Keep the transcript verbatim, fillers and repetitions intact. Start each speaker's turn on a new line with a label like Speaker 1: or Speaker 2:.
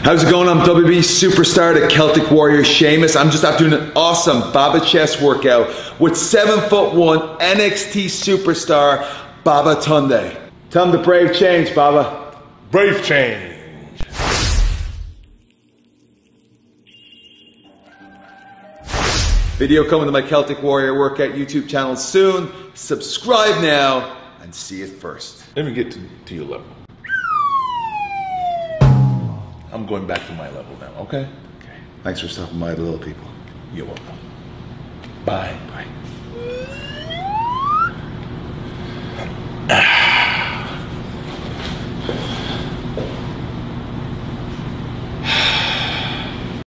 Speaker 1: How's it going? I'm W W E superstar, the Celtic Warrior Sheamus. I'm just after doing an awesome Dabba chest workout with seven foot one N X T superstar Dabba Tunde. Tell him the brave change, Dabba.
Speaker 2: Brave change.
Speaker 1: Video coming to my Celtic Warrior workout YouTube channel soon. Subscribe now and see it first.
Speaker 2: Let me get to, to your level. I'm going back to my level now, okay?
Speaker 1: Okay. Thanks for stopping by, the little people.
Speaker 2: You're welcome. Bye.
Speaker 1: Bye.